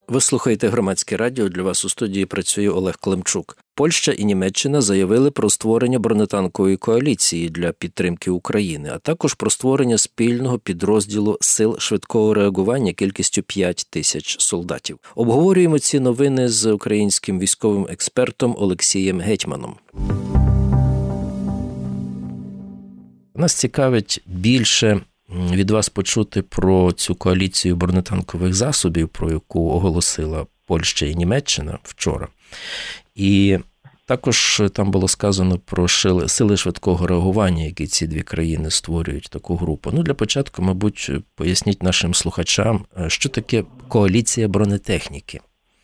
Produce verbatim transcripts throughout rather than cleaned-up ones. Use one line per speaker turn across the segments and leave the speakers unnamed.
Ви слухаєте Громадське радіо, для вас у студії працює Олег Климчук. Польща і Німеччина заявили про створення бронетанкової коаліції для підтримки України, а також про створення спільного підрозділу сил швидкого реагування кількістю п'ять тисяч солдатів. Обговорюємо ці новини з українським військовим експертом Олексієм Гетьманом. Нас цікавить більше від вас почути про цю коаліцію бронетанкових засобів, про яку оголосила Польща і Німеччина вчора. І також там було сказано про сили швидкого реагування, які ці дві країни створюють таку групу. Ну, для початку, мабуть, поясніть нашим слухачам, що таке коаліція бронетехніки.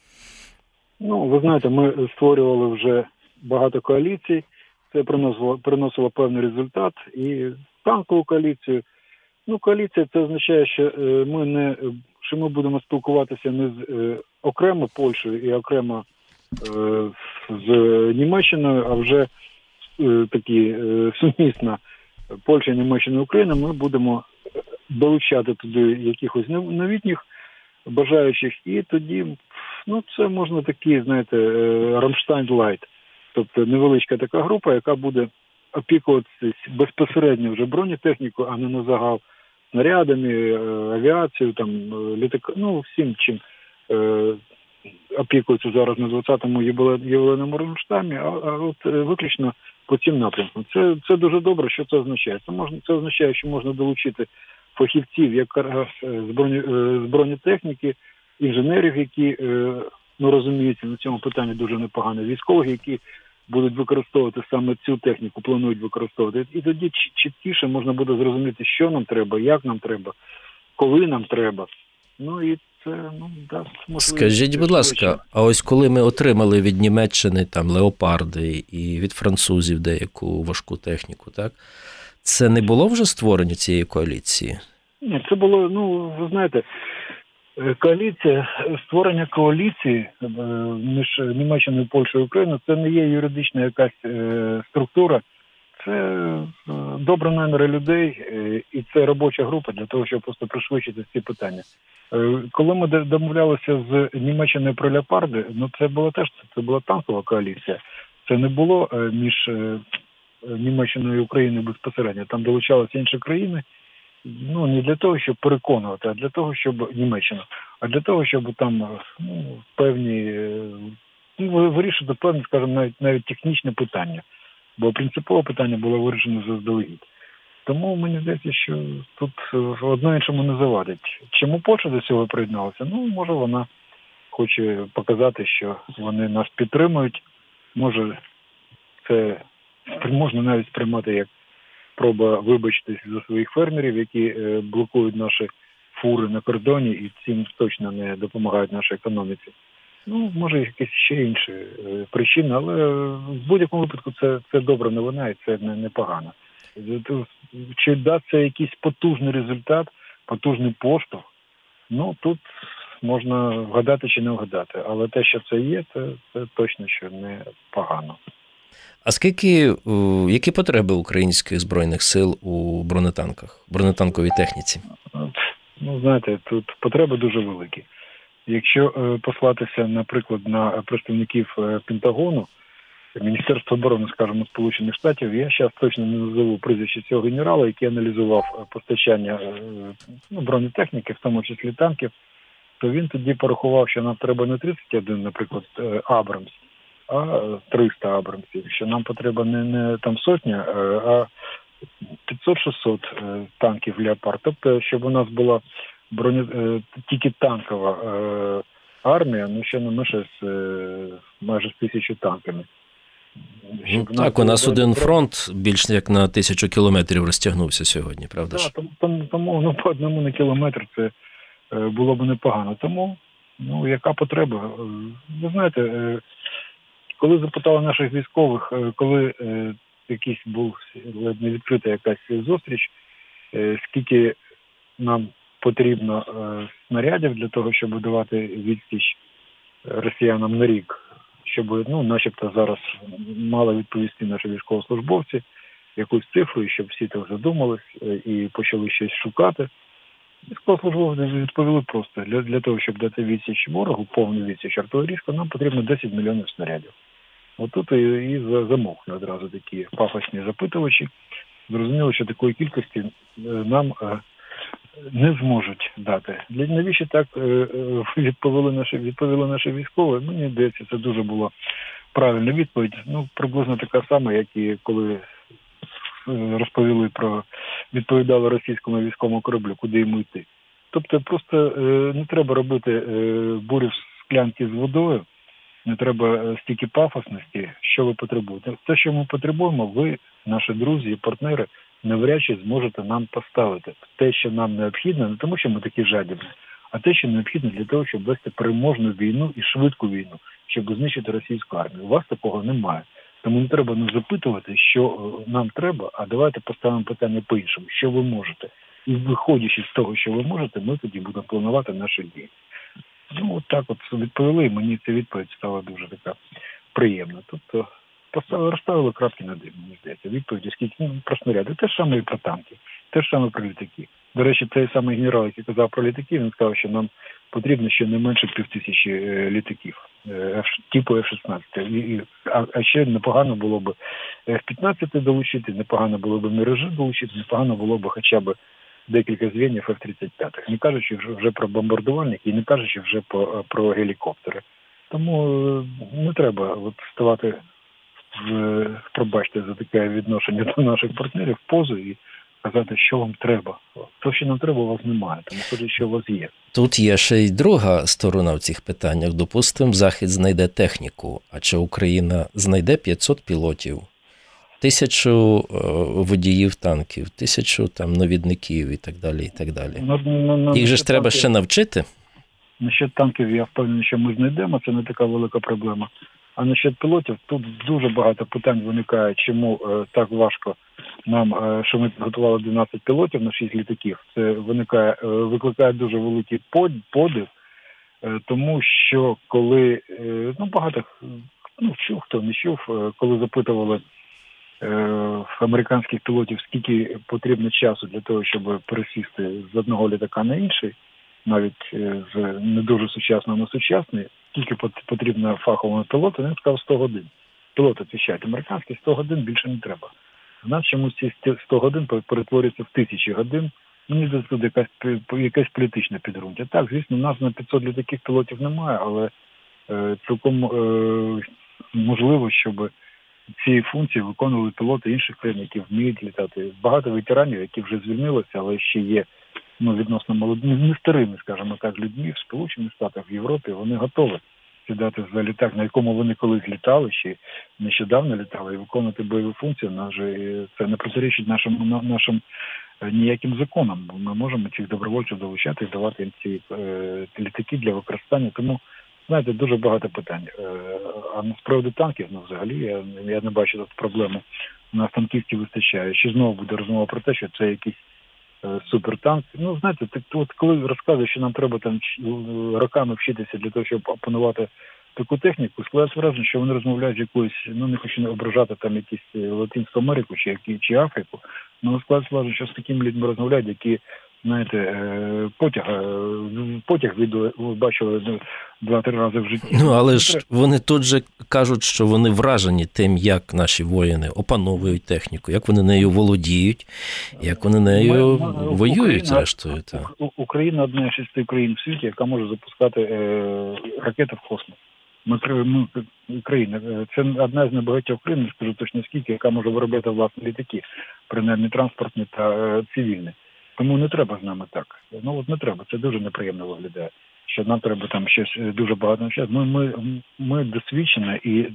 Ну, ви знаєте, ми створювали вже багато коаліцій, це приносило, приносило певний результат, і танкову коаліцію. Ну, коаліція це означає, що ми не що ми будемо спілкуватися не з е, окремо Польщею і окремо е, з Німеччиною, а вже е, такі е, сумісно Польща, Німеччина, Україна. Ми будемо долучати туди якихось новітніх бажаючих, і тоді, ну, це можна такі, знаєте, Рамштайн Лайт, тобто невеличка така група, яка буде опікуватися безпосередньо вже бронетехніку, а не на загал снарядами, авіацією, там, літак, ну, всім, чим е, опікуються зараз на двадцятому ювілейному Рамштайні, а, а от виключно по цим напрямкам. Це, це дуже добре, що це означає. Це, можна, це означає, що можна долучити фахівців якраз з, броні, з бронетехніки, інженерів, які е, ну, розуміються на цьому питанні дуже непогано, військових, які будуть використовувати саме цю техніку, планують використовувати. І тоді чіткіше можна буде зрозуміти, що нам треба, як нам треба, коли нам треба. Ну і це, ну, дасть можливість.
Скажіть, будь ласка, а ось коли ми отримали від Німеччини там леопарди і від французів деяку важку техніку, так? Це не було вже створення цієї коаліції?
Ні, це було, ну, ви знаєте, коаліція, створення коаліції між Німеччиною, Польщею і Україною, це не є юридична якась е, структура, це добрі наміри людей, е, і це робоча група для того, щоб просто пришвидшити ці питання. Е, коли ми домовлялися з Німеччиною про леопарди, ну це була теж це була танкова коаліція. Це не було е, між е, Німеччиною і Україною безпосередньо. Там долучалися інші країни. Ну, не для того, щоб переконувати, а для того, щоб Німеччина, а для того, щоб там, ну, певні, ну, вирішити певні, скажімо, навіть, навіть технічне питання. Бо принципове питання було вирішено заздалегідь. Тому мені здається, що тут одно іншому не завадить. Чому Польща до цього приєдналася? Ну, може, вона хоче показати, що вони нас підтримують. Може, це можна навіть сприймати як спроба вибачитись за своїх фермерів, які е, блокують наші фури на кордоні і цим точно не допомагають нашій економіці. Ну, може, якісь ще інші е, причини, але в будь-якому випадку це, це добра новина і це не, не погано. Чи дасть це якийсь потужний результат, потужний поштовх, ну, тут можна вгадати чи не вгадати. Але те, що це є, це, це точно що не погано.
А скільки, які потреби українських Збройних сил у бронетанках, бронетанковій техніці?
Ну, знаєте, тут потреби дуже великі. Якщо е, послатися, наприклад, на представників е, Пентагону, Міністерства оборони, скажімо, Сполучених Штатів, я зараз точно не назову прізвище цього генерала, який аналізував постачання е, ну, бронетехніки, в тому числі танків, то він тоді порахував, що нам треба не тридцять один, наприклад, е, Абрамс, а триста Абрамсів, що нам потрібно не, не там сотня, а п'ятсот-шістсот танків «Леопард». Тобто, щоб у нас була броні... тільки танкова армія, ну ще не менше з майже з тисячу танками.
Ну, так, у нас один фронт більш як на тисячу кілометрів розтягнувся сьогодні, правда ж?
Так, тому, тому ну, по одному на кілометр це було б непогано. Тому, ну, яка потреба? Ви знаєте, коли запитали наших військових, коли е, якийсь був ледь не відкрита якась зустріч, е, скільки нам потрібно е, снарядів для того, щоб давати відсіч росіянам на рік, щоб, ну, начебто зараз мали відповісти наші військовослужбовці якусь цифру, щоб всі так задумались е, і почали щось шукати. Військовослужбовці відповіли просто, для, для того, щоб дати відсіч ворогу, повну відсіч артилерійську, нам потрібно десять мільйонів снарядів. Отут і, і замовкли одразу такі пафосні запитувачі. Зрозуміло, що такої кількості нам не зможуть дати. Для навіщо так відповіли наші, відповіли наші військові? Мені здається, це дуже була правильна відповідь. Ну, приблизно така сама, як і коли розповіли про, відповідали російському військовому кораблю, куди йому йти. Тобто просто не треба робити бурю в склянці з водою, не треба стільки пафосності, що ви потребуєте. Те, що ми потребуємо, ви, наші друзі і партнери, навряд чи зможете нам поставити. Те, що нам необхідно, не тому, що ми такі жадібні, а те, що необхідно для того, щоб вести переможну війну і швидку війну, щоб знищити російську армію. У вас такого немає. Тому не треба не запитувати, що нам треба, а давайте поставимо питання по-іншому. Що ви можете? І виходячи з того, що ви можете, ми тоді будемо планувати наші дії. Ну, от так от відповіли, і мені ця відповідь стала дуже така приємна. Тобто поставили, розставили крапки над «і», мені здається. Відповіді скільки, ну, про снаряди. Те ж саме і про танки, те ж саме про літаки. До речі, той самий генерал, який казав про літаки, він сказав, що нам потрібно ще не менше півтисячі літаків, типу еф шістнадцять. А, а ще непогано було б еф п'ятнадцять долучити, непогано було б Міражі долучити, непогано було б хоча б декілька звенів еф тридцять п'ять. Не кажучи вже, вже про бомбардувальники і не кажучи вже про, про гелікоптери. Тому не треба от ставати, в, пробачте за таке відношення до наших партнерів, в позу і казати, що вам треба. То, що нам треба, у вас немає, тому що, що у вас є.
Тут є ще й друга сторона в цих питаннях. Допустимо, Захід знайде техніку, а чи Україна знайде п'ятсот пілотів, тисячу водіїв танків, тисячу там навідників і так далі, і так далі. Ну, ну, ну, Їх же ж треба танків, ще навчити?
Насчет танків я впевнений, що ми знайдемо, це не така велика проблема. А насчет пілотів, тут дуже багато питань виникає, чому е, так важко нам, е, що ми підготували дванадцять пілотів на шість літаків. Це виникає, е, викликає дуже великий подив, е, тому що коли, е, ну багато, ну чув, хто не чув, е, коли запитували е, американських пілотів, скільки потрібно часу для того, щоб пересісти з одного літака на інший, навіть з не дуже сучасного на сучасний, скільки потрібно фаховому пілоту, він сказав сто годин. Пілот відповідають, американські сто годин більше не треба. У нас чомусь ці сто годин перетворюються в тисячі годин, мені здається, тут якась, якесь політичне підґрунтя. Так, звісно, у нас на п'ятсот літаків пілотів немає, але е, цілком е, можливо, щоб ці функції виконували пілоти інших країн, які вміють літати. Багато ветеранів, які вже звільнилися, але ще є ну, відносно молодими, не старими, скажімо так, людьми в Сполучених Штатах, в Європі, вони готові сідати за літак, на якому вони колись літали, ще нещодавно літали, і виконувати бойові функції. Це не протирічить нашим, нашим ніяким законам. Ми можемо цих добровольців долучати і давати їм ці е, літаки для використання. Тому, знаєте, дуже багато питань. Е, а з приводу танків, ну, взагалі, я, я не бачу тут проблеми. У нас танкістів вистачає. Ще знову буде розмова про те, що це якісь супертанк. Ну, знаєте, так, от коли розказують, що нам треба там роками вчитися для того, щоб опанувати таку техніку, складається враження, що вони розмовляють з якоюсь, ну, не хочу не ображати там якісь Латинську Америку чи, чи Африку, але складається враження, що з такими людьми розмовляють, які, знаєте, потяг, потяг від бачили два-три рази в житті.
Ну, але ж вони тут же кажуть, що вони вражені тим, як наші воїни опановують техніку, як вони нею володіють, як вони нею ми, ми, воюють, Україна, зрештою. Та.
Україна одна з шести країн в світі, яка може запускати е, ракети в космос. Ми, ми, Україна, це одна з небагатьох країн, не скажу точно скільки, яка може виробляти власні літаки, принаймні транспортні та е, цивільні. Тому не треба з нами так. Ну от не треба, це дуже неприємно виглядає. Що нам треба там щось дуже багато навчати. Ми, ми, ми досвідчені, і е,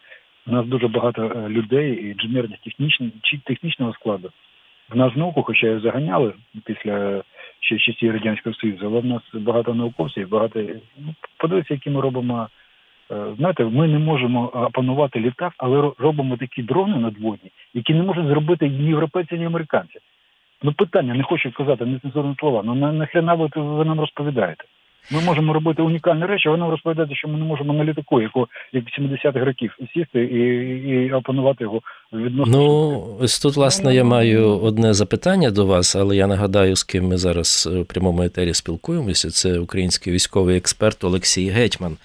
у нас дуже багато людей, інженерних, технічних, технічного складу. В нас науку, хоча і заганяли після ще часів Радянського Союзу, але в нас багато науковців, багато... Ну, подивіться, які ми робимо... Е, знаєте, ми не можемо опанувати літак, але робимо такі дрони надводні, які не можуть зробити ні європейці, ні американці. Ну питання, не хочу казати, не цензурні слова, ну нахрена ви, ви нам розповідаєте? Ми можемо робити унікальні речі, а ви нам розповідаєте, що ми не можемо на літаку, яку, як сімдесятих років, сісти і, і опанувати його відносно.
Ну, ось тут, власне, я маю одне запитання до вас, але я нагадаю, з ким ми зараз в прямому етері спілкуємося. Це український військовий експерт Олексій Гетьман.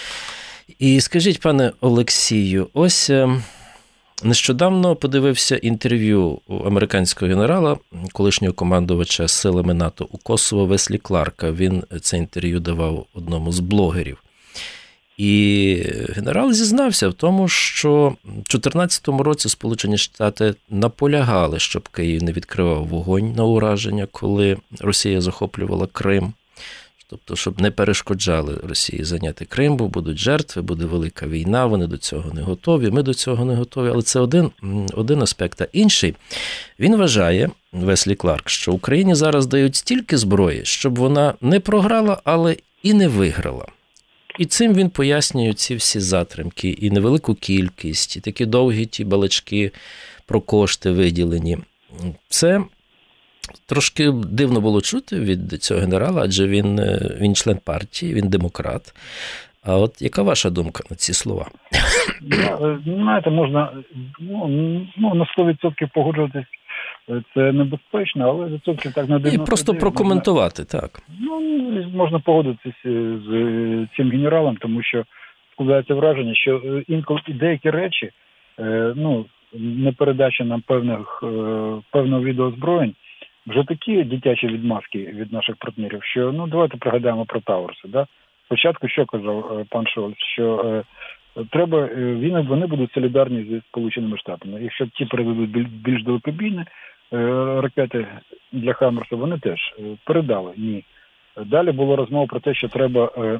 І скажіть, пане Олексію, ось нещодавно подивився інтерв'ю американського генерала, колишнього командувача силами НАТО у Косово Веслі Кларка. Він це інтерв'ю давав одному з блогерів. І генерал зізнався в тому, що в дві тисячі чотирнадцятому році Сполучені Штати наполягали, щоб Київ не відкривав вогонь на ураження, коли Росія захоплювала Крим. Тобто, щоб не перешкоджали Росії зайняти Крим, бо будуть жертви, буде велика війна, вони до цього не готові, ми до цього не готові. Але це один, один аспект. А інший, він вважає, Веслі Кларк, що Україні зараз дають стільки зброї, щоб вона не програла, але і не виграла. І цим він пояснює ці всі затримки, і невелику кількість, і такі довгі ті балачки про кошти виділені. Це трошки дивно було чути від цього генерала, адже він, він член партії, він демократ. А от яка ваша думка на ці слова?
Я, знаєте, можна ну, ну, на сто відсотків погоджуватись, це небезпечно, але відсотків так на дев'яносто дев'ять.
І просто прокоментувати, можна, так.
Ну, можна погодитися з цим генералом, тому що складається враження, що інколи деякі речі, ну, непередача нам певних, певного відеозброєнь, вже такі дитячі відмазки від наших партнерів, що, ну, давайте пригадаємо про Таурси, да? Спочатку що казав пан Шольц, що е, треба, він, вони будуть солідарні зі Сполученими Штатами. Якщо ті передадуть більш, більш далекобійні е, ракети для Хаммерса, вони теж е, передали. Ні. Далі була розмова про те, що треба е,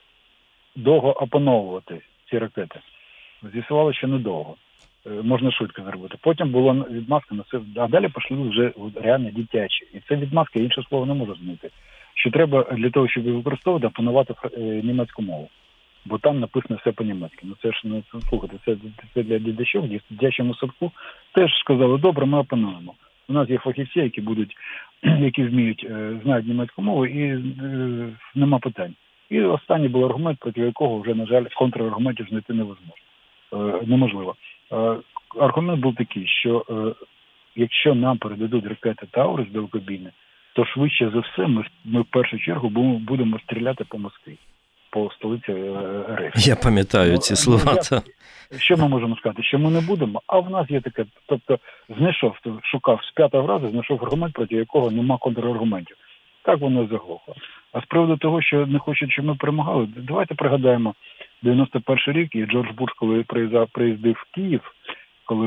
довго опановувати ці ракети. З'ясували, що недовго. Е, можна швидко зробити. Потім була відмазка на це, а далі пішли вже реально дитячі. І це відмазка, інше слово не може змінити. Що треба для того, щоб використовувати, опанувати німецьку мову. Бо там написано все по-німецьки. Ну це ж, ну, слухайте, це, це для дідачок, в дитячому садку теж сказали, добре, ми опануємо. У нас є фахівці, які будуть, які вміють, знають німецьку мову, і е, нема питань. І останній був аргумент, проти якого вже, на жаль, контраргументів знайти невозможно. Е, неможливо. Е, аргумент був такий, що е, якщо нам передадуть ракети Таурус далекобійні, то швидше за все ми, ми в першу чергу будемо стріляти по Москві, по столиці РФ.
Я пам'ятаю ну, ці слова.
Я, що ми можемо сказати? Що ми не будемо, а в нас є таке, тобто знайшов, шукав з п'ятого разу, знайшов аргумент, проти якого нема контраргументів. Так воно заглохло. А з приводу того, що не хочуть, щоб ми перемагали, давайте пригадаємо дев'яносто перший рік, і Джордж Буш, коли приїздив, приїздив в Київ, коли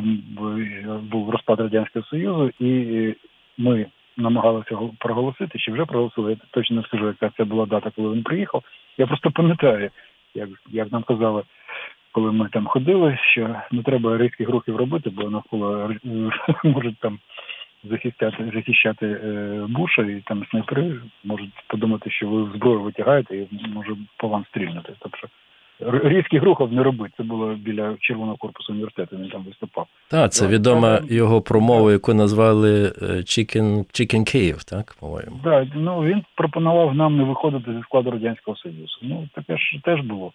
був розпад Радянського Союзу, і ми намагалися проголосити, чи вже проголосили, я точно не скажу, яка це була дата, коли він приїхав. Я просто пам'ятаю, як, як нам казали, коли ми там ходили, що не треба різких рухів робити, бо навколо можуть там захищати, захищати е, Буша, і там снайпери можуть подумати, що ви зброю витягаєте і може по вам стрільнути. Тобто різких рухів не робити. Це було біля Червоного корпусу університету, він там виступав.
Так, це відома його промова, яку назвали Chicken, Chicken Kyiv, так, по-моєму?
Так, ну він пропонував нам не виходити зі складу Радянського Союзу. Ну, таке ж теж було.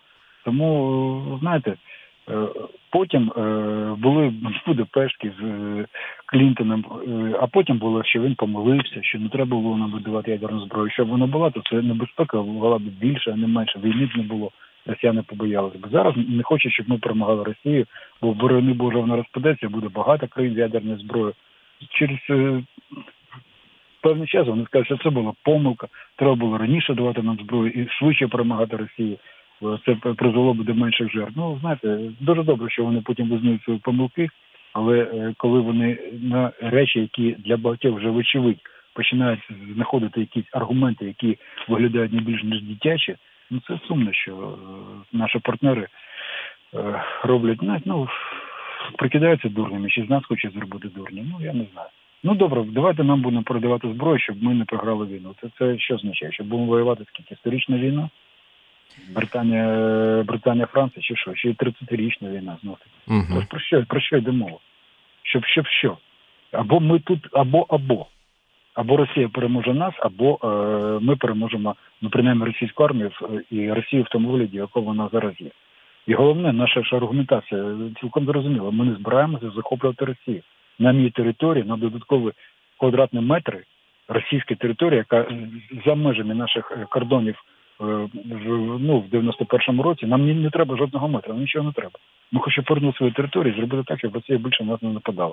Тому, знаєте, потім були Будапештські з Клінтоном, а потім було, що він помилився, що не треба було нам видавати ядерну зброю. Щоб вона була, то це небезпека була б більше, а не менше. Війни б не було. Росіяни побоялися. Бо зараз не хочуть, щоб ми перемагали Росію, бо в борони Боже вона розпадеться, буде багато країн з ядерною зброєю. Через е, певний час вони скажуть, що це була помилка, треба було раніше давати нам зброю і швидше перемагати Росію. Це призвело б до менших жертв. Ну, знаєте, дуже добре, що вони потім визнають свої помилки, але е, коли вони на речі, які для багатьох вже вочевидь, починають знаходити якісь аргументи, які виглядають не більш ніж дитячі, ну, це сумно, що е, наші партнери е, роблять, ну, прикидаються дурнями, чи з нас хочуть зробити дурні, ну, я не знаю. Ну, добре, давайте нам будемо передавати зброю, щоб ми не програли війну. Це, це що означає? Щоб будемо воювати скільки? Сторічна війна? Британія, Британія, Франція, чи що? Ще й тридцятирічна війна, знов таки.
Uh-huh.
Тож про що, про що йде мова? Щоб, щоб що? Або ми тут, або, або. Або Росія переможе нас, або е, ми переможемо, ну, принаймні, російську армію і Росію в тому вигляді, якому вона зараз є. І головне, наша ж аргументація цілком зрозуміла. Ми не збираємося захоплювати Росію. На мій території, на додаткові квадратні метри російської території, яка за межами наших кордонів в, ну, в дев'яносто першому році, нам не, не треба жодного метра, нам нічого не треба. Ми хочемо повернути свою територію і зробити так, щоб Росія більше нас не нападала.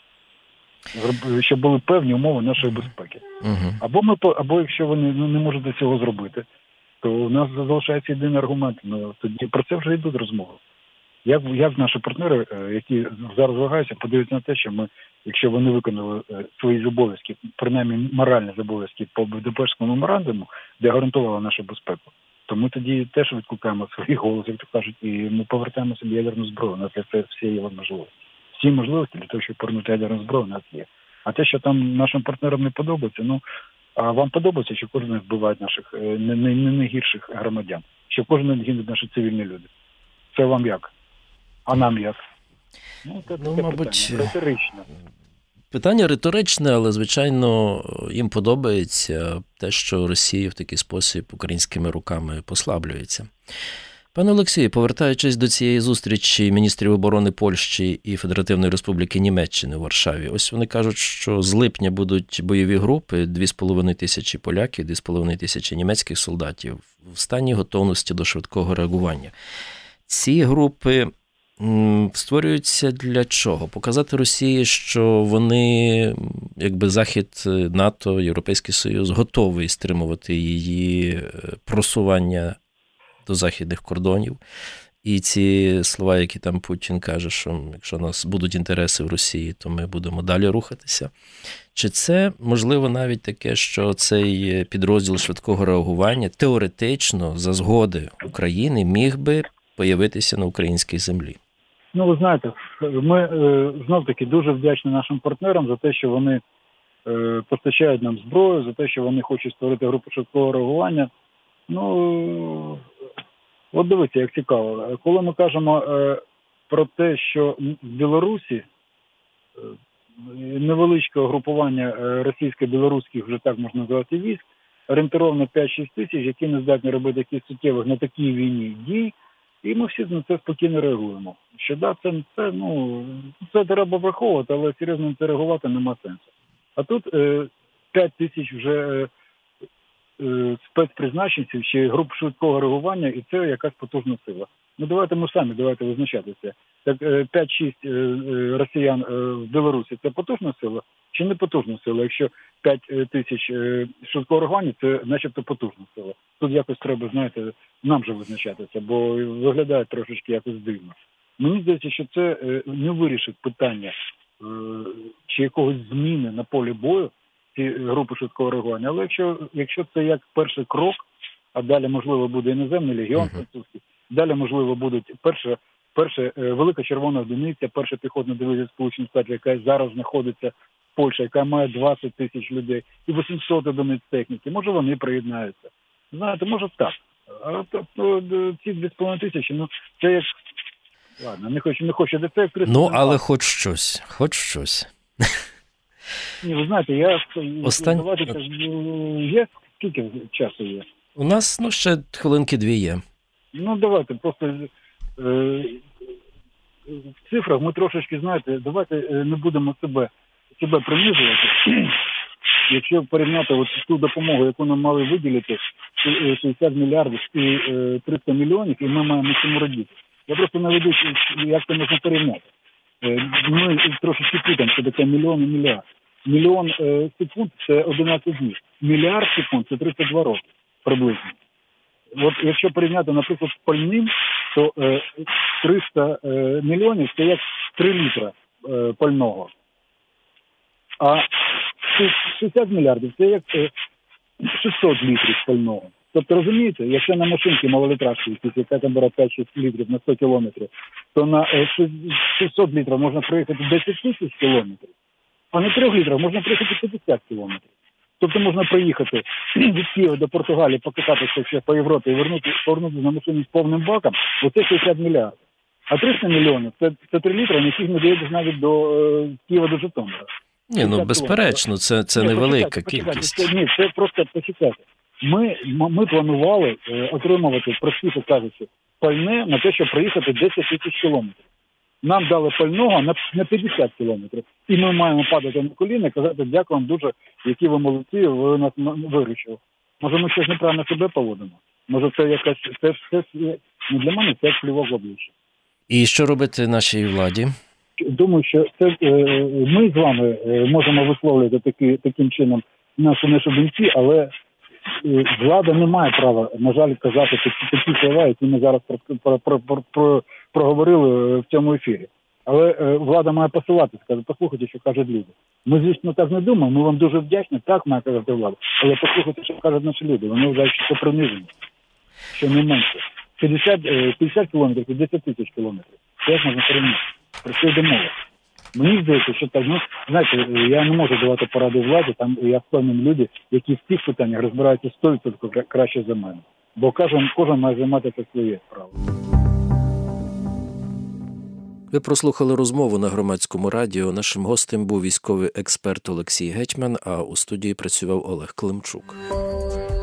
Щоб були певні умови нашої безпеки.
Угу.
Або, ми, або якщо вони ну, не можуть цього зробити, то у нас залишається єдиний аргумент. Ну, тоді про це вже йдуть розмови. Як, як наші партнери, які зараз вагаються, подивляться на те, що ми, якщо вони виконали свої обов'язки, принаймні моральні обов'язки по Будапештському меморандуму, де гарантували нашу безпеку, то ми тоді теж відкликаємо свої голоси, як то кажуть, і ми повертаємо собі ядерну зброю. У нас для це всі є можливості. Всі можливості для того, щоб повернути ядерну зброю, у нас є. А те, що там нашим партнерам не подобається, ну, а вам подобається, що кожен вбиває наших не, не, не найгірших громадян, що кожен гинуть наші цивільні люди. Це вам як? А нам як? Ну, це,
ну
це
мабуть,
питання риторичне.
Питання риторичне, але, звичайно, їм подобається те, що Росія в такий спосіб українськими руками послаблюється. Пане Олексію, повертаючись до цієї зустрічі міністрів оборони Польщі і Федеративної Республіки Німеччини у Варшаві, ось вони кажуть, що з липня будуть бойові групи, дві з половиною тисячі поляків, дві з половиною тисячі німецьких солдатів в стані готовності до швидкого реагування. Ці групи м, створюються для чого? Показати Росії, що вони, якби Захід, НАТО, Європейський Союз, готовий стримувати її просування до західних кордонів. І ці слова, які там Путін каже, що якщо у нас будуть інтереси в Росії, то ми будемо далі рухатися. Чи це, можливо, навіть таке, що цей підрозділ швидкого реагування теоретично за згоди України міг би появитися на українській землі?
Ну, ви знаєте, ми е, знов-таки дуже вдячні нашим партнерам за те, що вони е, постачають нам зброю, за те, що вони хочуть створити групу швидкого реагування. Ну, от дивіться, як цікаво. Коли ми кажемо е, про те, що в Білорусі е, невеличке угрупування е, російсько-білоруських, вже так можна назвати, військ, орієнтировано п'ять-шість тисяч, які не здатні робити якісь суттєвих на такій війні дій, і ми всі на це спокійно реагуємо. Що да, це, це, ну, це треба враховувати, але серйозно на це реагувати нема сенсу. А тут е, п'ять тисяч вже е, спецпризначенців чи груп швидкого реагування, і це якась потужна сила. Ну давайте ми самі, давайте визначатися. Так п'ять-шість росіян в Білорусі – це потужна сила чи не потужна сила? Якщо п'ять тисяч швидкого реагування – це начебто потужна сила. Тут якось треба, знаєте, нам же визначатися, бо виглядає трошечки якось дивно. Мені здається, що це не вирішить питання чи якогось зміни на полі бою ці групи швидкого реагування. Але якщо, якщо це як перший крок, а далі, можливо, буде іноземний легіон французький, далі, можливо, будуть перша, перша велика червона одиниця, перша піхотна дивізія Сполучених Штатів, яка зараз знаходиться в Польщі, яка має двадцять тисяч людей і вісімсот одиниць техніки. Може, вони приєднаються. Знаєте, може так. А то, ці дві з половиною тисячі, ну, це як... Ладно, не хочу, не хочу. Це як
ну, але хоч щось, хоч щось.
Ні, ви знаєте, я...
Остань...
Давайте, є? Скільки часу є?
У нас, ну, ще хвилинки дві є.
Ну, давайте, просто е, в цифрах ми трошечки, знаєте, давайте не будемо себе, себе принижувати. Якщо порівняти от ту допомогу, яку нам мали виділити, шістдесят мільярдів і триста мільйонів, і ми маємо цьому радіти. Я просто наведу, як це можна порівняти. Ми трошечки плутаємо, що таке мільйон і мільярд. Мільйон е, секунд – це одинадцять днів. Мільярд секунд – це тридцять два роки приблизно. От якщо порівняти, наприклад, з пальним, то е, триста е, мільйонів – це як три літра е, пального. А шістдесят мільярдів – це як е, шістсот літрів пального. Тобто, розумієте, якщо на машинці малолітражці, яка там бере п'ять-шість літрів на сто кілометрів, то на е, шістсот літрів можна проїхати десять тисяч кілометрів. А на трьох літрах можна проїхати п'ятдесят кілометрів. Тобто можна проїхати від Києва до Португалії, покататися ще по Європі і вернути, повернутися на машині з повним баком, оце шістдесят мільярдів. А триста мільйонів – це, це три літри, на яких не доїдеш навіть до е, Києва до Житомира.
Ні, ну безперечно, це, це
Ні,
невелика
почекайте,
кількість.
почекайте, Це, ні, це просто почекайте. Ми, м- ми планували е, отримувати, простіше кажучи, пальне на те, щоб проїхати десять тисяч кілометрів. Нам дали пального на, на п'ятдесят кілометрів. І ми маємо падати на коліна і казати, дякую вам дуже, які ви молодці, ви нас м- виручили. Може, ми щось неправильно себе поводимо? Може, це якась, це, це, це ну, для мене це плювок в обличчя.
І що робити нашій владі?
Думаю, що це е, ми з вами е, можемо висловлювати такі, таким чином наші наші думки, але е, влада не має права, на жаль, казати такі, такі слова, які ми зараз про, про, про, про, про, проговорили в цьому ефірі. Але е, влада має посилати, сказати, послухайте, що кажуть люди. Ми, звісно, так не думаємо, ми вам дуже вдячні, так має казати влада, але послухайте, що кажуть наші люди. Вони вважають, що це приниження, що не менше. п'ятдесят, п'ятдесят кілометрів і десять тисяч кілометрів. Це як можна порівняти? Про це йде мова. Мені здається, що так, ну, знаєте, я не можу давати поради владі, там я впевнений люди, які в цих питаннях розбираються сто відсотків краще за мене. Бо кожен, кожен має займатися своє справою.
Ви прослухали розмову на Громадському радіо. Нашим гостем був військовий експерт Олексій Гетьман, а у студії працював Олег Климчук.